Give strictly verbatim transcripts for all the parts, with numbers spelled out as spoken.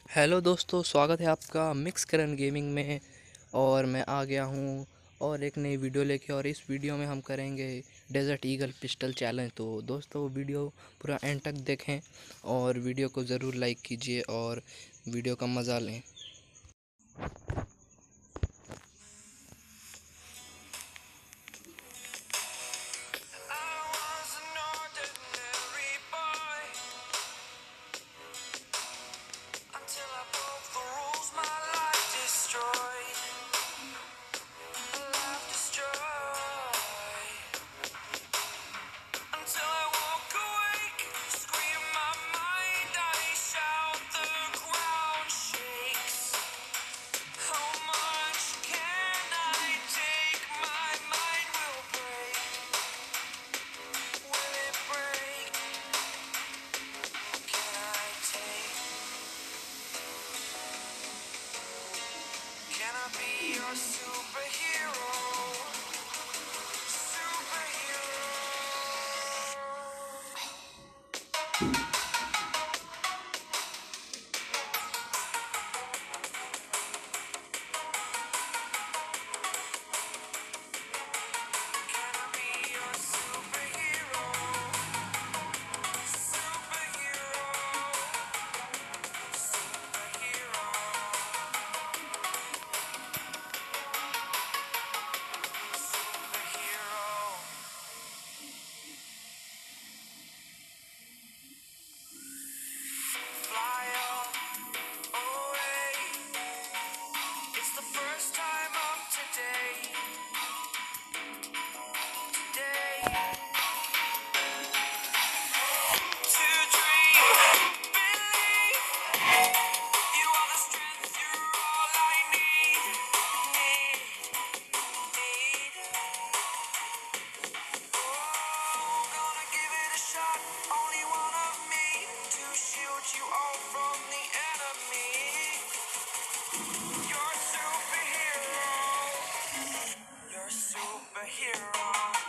Hello दोस्तों, स्वागत है आपका मिक्स करन गेमिंग में। और मैं आ गया हूँ और एक नई वीडियो लेके। और इस वीडियो में हम करेंगे डेजर्ट ईगल पिस्टल चैलेंज। तो दोस्तों वीडियो पूरा एंड तक देखें और वीडियो को ज़रूर लाइक कीजिए और वीडियो का मज़ा लें। Can I be your superhero? Superhero. Can I be your superhero? Superhero. Superhero. Fly away. It's the first time of today. Today. To dream. Believe. You are the strength. You're all I need. Need. Need. Gonna give it a shot, only one of me, to shield you all from the enemy. You're a superhero. You're a superhero.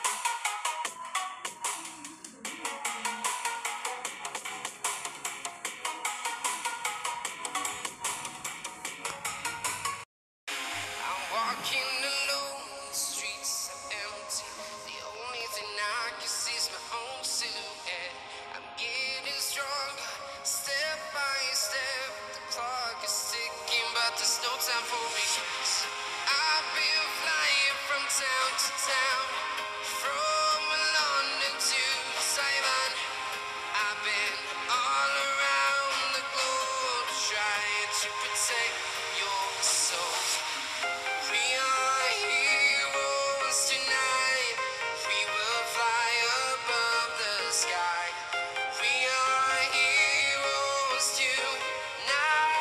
I'm walking alone, the streets are empty. The only thing I can see is my own silhouette. I'm getting stronger, step by step. The clock is ticking, but there's no time for me. I've been flying from town to town, from London to Taiwan. I've been all around the globe, trying to protect your soul. We are heroes tonight. We will fly above the sky. We are heroes tonight.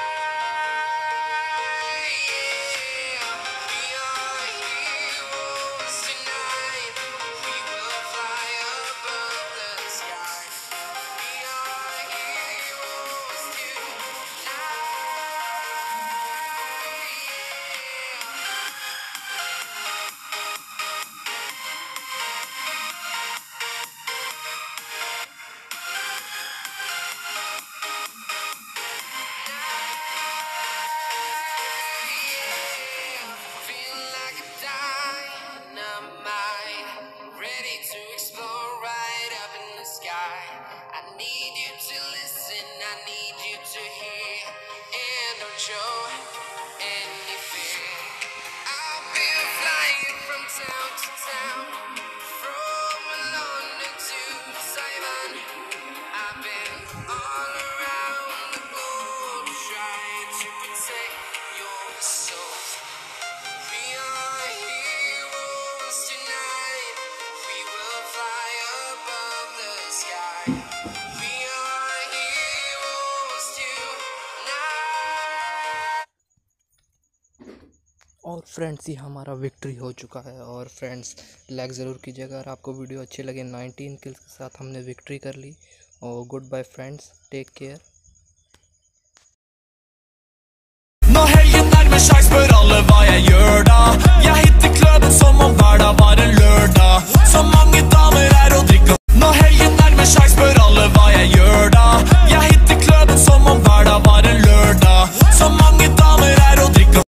Yeah. We are heroes tonight. We will fly above the sky. We are heroes Feel like a dynamite, ready to explode right up in the sky. I need you to listen, I need you to hear, and don't show any fear. I've been flying from town to town, from London to Taiwan. I've been all around the globe, trying to protect your soul. We are heroes tonight. We will fly above the sky. We are heroes tonight. और friends, ये हमारा victory हो चुका है। और friends, like ज़रूर कीजिएगा अगर आपको वीडियो अच्छी लगे। नाइनटीन किल्स के साथ हमने विक्ट्री कर ली। और goodbye friends, take care. Når helgen nærmer seg, spør alle hva jeg gjør da. Jeg hitter kløden som om hverdag var en lørdag. Så mange damer er å drikke